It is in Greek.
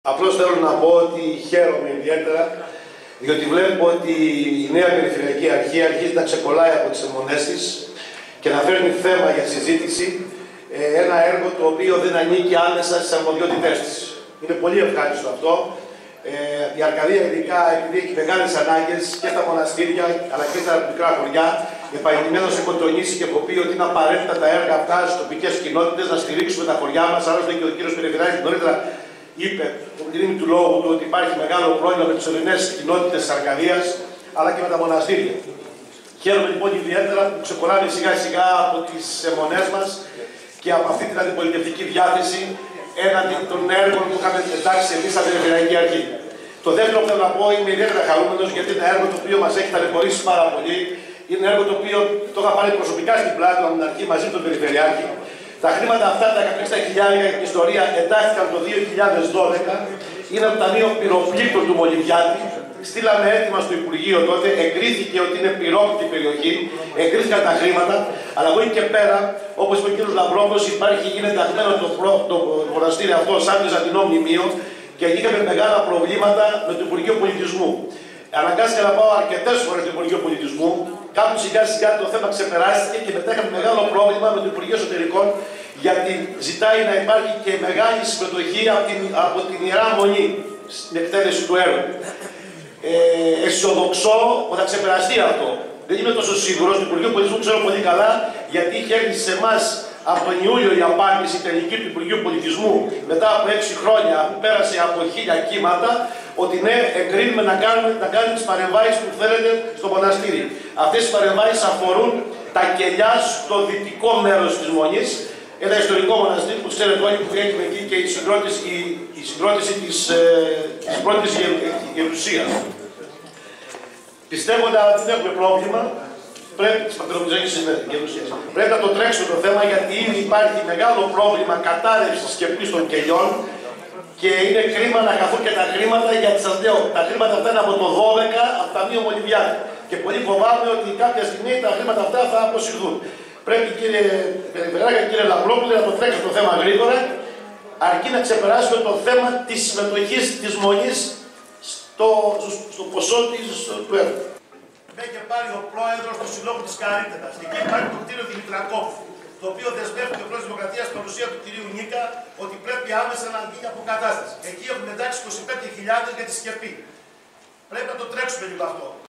Απλώς θέλω να πω ότι χαίρομαι ιδιαίτερα, διότι βλέπω ότι η νέα Περιφερειακή Αρχή αρχίζει να ξεκολλάει από τις αιμονές της και να φέρνει θέμα για συζήτηση ένα έργο το οποίο δεν ανήκει άμεσα στις αρμοδιότητές της. Είναι πολύ ευχάριστο αυτό. Η Αρκαδία, ειδικά επειδή έχει μεγάλες ανάγκες και στα μοναστήρια αλλά και στα μικρά χωριά, επαγγελμένως έχω τονίσει και έχω πει ότι είναι απαραίτητα τα έργα αυτά στις τοπικές κοινότητες να στηρίξουμε τα χωριά μας. Άλλωστε και ο κύριος Περιφερειάρχης νωρίτερα είπε, με την τιμή του λόγου του, ότι υπάρχει μεγάλο πρόβλημα με τις ορεινές κοινότητες της Αρκαδίας αλλά και με τα μοναστήρια. Χαίρομαι λοιπόν ιδιαίτερα που ξεκολλάμε σιγά σιγά από τις αιμονές μας και από αυτή την αντιπολιτευτική διάθεση έναντι των έργων που είχαμε εντάξει εμείς σαν Περιφερειακή Αρχή. Το δεύτερο που θέλω να πω, είμαι ιδιαίτερα χαρούμενος γιατί είναι ένα έργο το οποίο μας έχει ταλαιπωρήσει πάρα πολύ. Είναι ένα έργο το οποίο το είχα πάρει προσωπικά στην πλάτη από την αρχή μαζί με τον Περιφερειάρχη. Τα χρήματα αυτά, τα 160.000 για την ιστορία, εντάχθηκαν το 2012. Είναι από το Ταμείο Πυροπλήκτων του Μολυβιάτη. Στείλαμε έτοιμα στο Υπουργείο τότε, εγκρίθηκε ότι είναι πυρόπληκτη περιοχή, εγκρίθηκαν τα χρήματα, αλλά από εκεί και πέρα, όπως είπε ο κ. Λαμπρόβος, γίνεται αγμένο το μοναστήρι αυτό σαν βυζαντινό μνημείο και είχαμε μεγάλα προβλήματα με το Υπουργείο Πολιτισμού. Αναγκάστηκα να πάω αρκετές φορές στο Υπουργείο Πολιτισμού. Κάπου σιγά σιγά το θέμα ξεπεράστηκε και μετά είχαμε μεγάλο πρόβλημα με το Υπουργείο Εσωτερικών, γιατί ζητάει να υπάρχει και μεγάλη συμμετοχή από την Ιερά Μονή στην εκτέλεση του έργου. Αισιοδοξώ ότι θα ξεπεραστεί αυτό. Δεν είμαι τόσο σίγουρος. Το Υπουργείο Πολιτισμού ξέρω πολύ καλά, γιατί είχε έρθει σε εμάς από τον Ιούλιο η απάντηση τελική του Υπουργείου Πολιτισμού μετά από 6 χρόνια που πέρασε από 1000 κύματα, ότι ναι, εγκρίνουμε να κάνουμε τις παρεμβάσεις που θέλετε στο μοναστήρι. Αυτές οι παρεμβάσεις αφορούν τα κελιά στο δυτικό μέρος της Μονής, ένα ιστορικό μοναστήρι που ξέρετε όλοι που έχει εκεί και η συγκρότηση της πρώτης γερουσίας. Πιστεύω ότι δεν έχουμε πρόβλημα. Πρέπει να το τρέξουμε το θέμα, γιατί ήδη υπάρχει μεγάλο πρόβλημα κατάρρευσης και πτήσης των κελιών και είναι κρίμα να χαθούν και τα χρήματα, γιατί σας λέω, τα χρήματα αυτά είναι από το 12 από το Ταμείο Μολυβιάτη. Και πολύ φοβάμαι ότι κάποια στιγμή τα χρήματα αυτά θα αποσυρθούν. Πρέπει, κύριε Περιφερειάρχη και κύριε Λαμπρόπουλε, να το τρέξουμε το θέμα γρήγορα, αρκεί να ξεπεράσουμε το θέμα της συμμετοχής της Μονής στο ποσό του έργου. Με και πάλι ο πρόεδρος του Συλλόγου της Καρύτατας. Εκεί υπάρχει το κτίριο Δημητρακόπου, το οποίο δεσμεύεται ο πρόεδρος της Δημοκρατίας στην παρουσία του κυρίου Νίκα ότι πρέπει άμεσα να γίνει αποκατάσταση. Εκεί έχουμε εντάξει 25.000 για τη σκεπή. Πρέπει να το τρέξουμε λίγο αυτό.